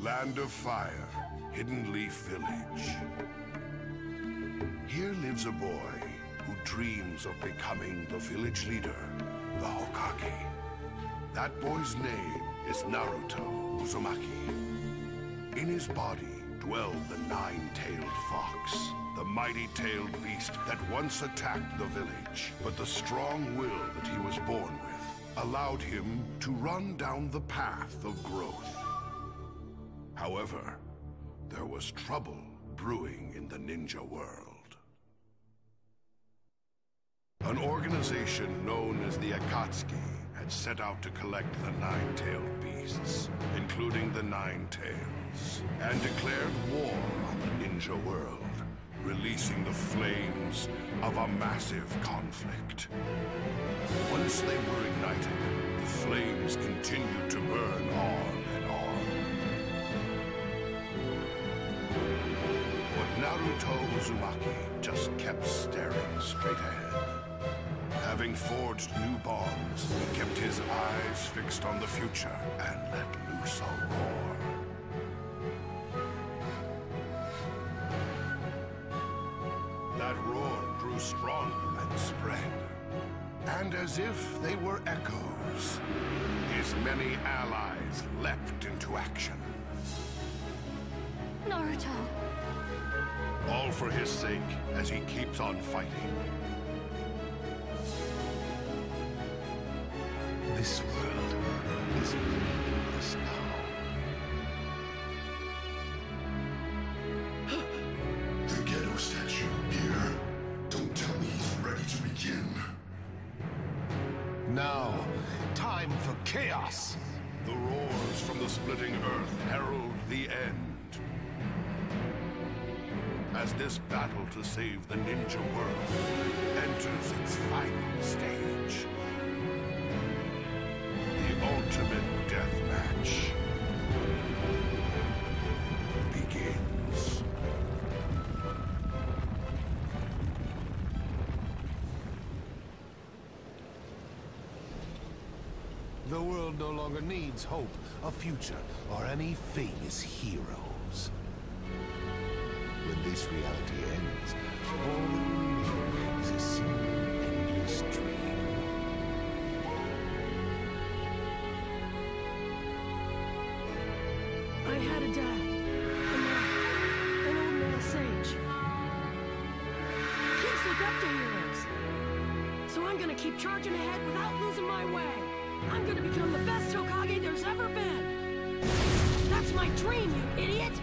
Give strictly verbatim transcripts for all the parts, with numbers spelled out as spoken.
Land of Fire, Hidden Leaf Village. Here lives a boy who dreams of becoming the village leader, the Hokage. That boy's name is Naruto Uzumaki. In his body dwelled the nine-tailed fox, the mighty-tailed beast that once attacked the village. But the strong will that he was born with allowed him to run down the path of growth. However, there was trouble brewing in the ninja world. An organization known as the Akatsuki had set out to collect the nine-tailed beasts, including the Nine Tails, and declared war on the ninja world, releasing the flames of a massive conflict. Once they were ignited, the flames continued to burn on and on. But Naruto Uzumaki just kept staring straight ahead. Having forged new bonds, he kept his eyes fixed on the future and let loose a roar. That roar grew stronger and spread. And as if they were echoes, his many allies leapt into action. Naruto. All for his sake as he keeps on fighting. This world is meaningless now. The Gedo statue here. Don't tell me he's ready to begin. Now, time for chaos! The roars from the splitting earth herald the end. As this battle to save the ninja world enters its final stage. The ultimate death match begins. The world no longer needs hope, a future, or any famous heroes. When this reality ends, all that will remain is a single endless dream. I had a dad. A man. An old male sage. Kids look up to heroes. So I'm gonna keep charging ahead without losing my way. I'm gonna become the best Hokage there's ever been. That's my dream, you idiot!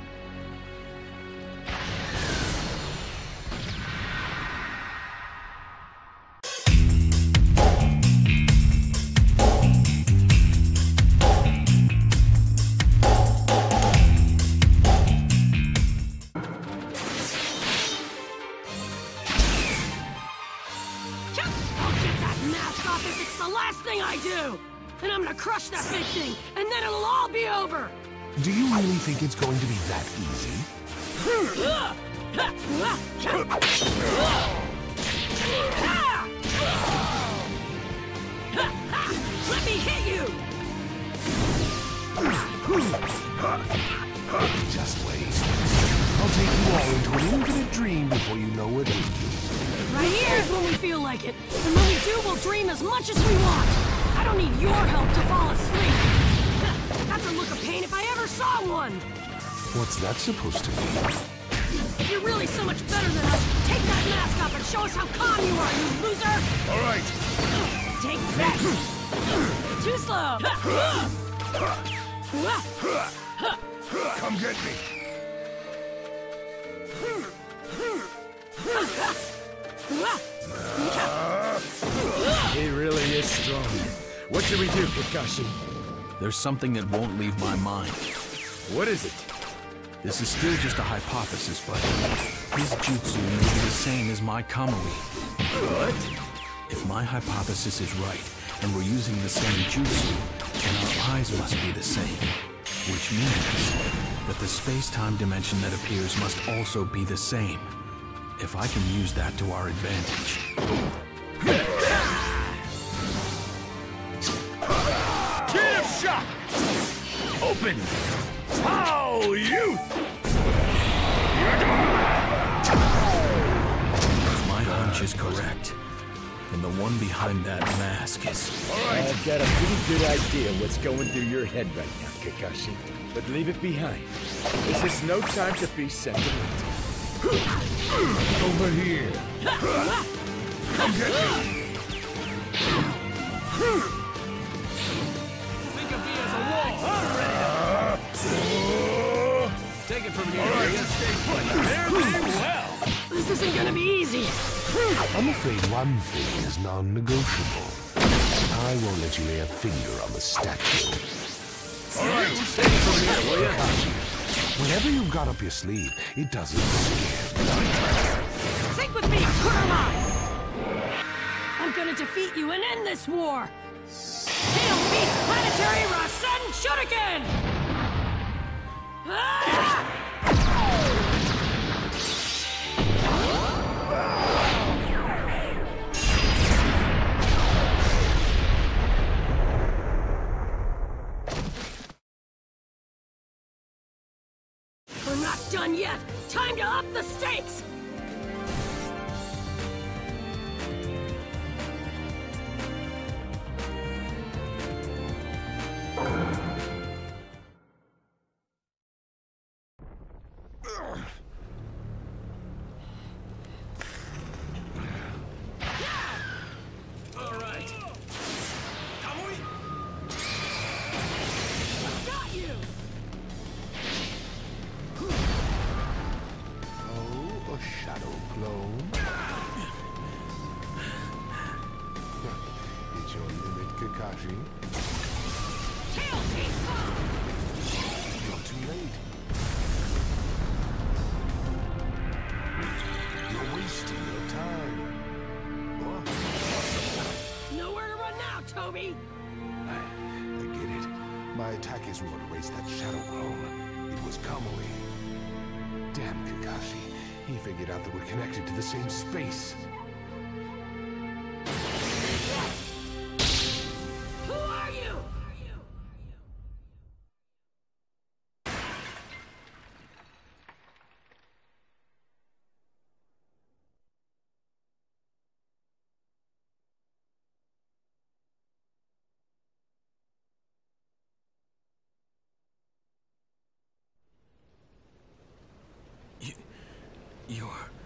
If it's the last thing I do! And I'm gonna crush that big thing, and then it'll all be over! Do you really think it's going to be that easy? Let me hit you! Just wait. I'll take you all into an infinite dream before you know what it is. Right here is when we feel like it. And when we do, we'll dream as much as we want. I don't need your help to fall asleep. That's a look of pain if I ever saw one. What's that supposed to mean? If you're really so much better than us, take that mask off and show us how calm you are, you loser! All right. Take that! Too slow! Come get me. He really is strong. What should we do, Kakashi? There's something that won't leave my mind. What is it? This is still just a hypothesis, but his jutsu may be the same as my Kamui. What? If my hypothesis is right, and we're using the same jutsu, then our eyes must be the same. Which means that the space-time dimension that appears must also be the same. If I can use that to our advantage. Give shot! Open! Oh, you! My hunch is correct. And the one behind that mask is... Alright. I've got a pretty good idea what's going through your head right now, Kakashi. But leave it behind. This is no time to be sentimental. Over here. Come get me. Think of me as a wall. Take it from here. All right, let's stay put. There they well. This isn't gonna be easy. I'm afraid one thing is non-negotiable. I won't let you lay a finger on the statue. All right, take it from here, will you? Whatever you've got up your sleeve, it doesn't scare me. Sink with me, Kurama! I'm gonna defeat you and end this war! Tail Beast Planetary Rasen Shuriken! Ah! We're not done yet! Time to up the stakes! All right. Got you! Oh, a shadow clone. It's your limit, Kakashi. Tail Beast Bomb! You're too late. You're wasting your time. What? Nowhere to run now, Toby! I, I get it. My attack isn't what erased that shadow clone. It was Kamui. Damn Kakashi. He figured out that we're connected to the same space. Who are you? You're...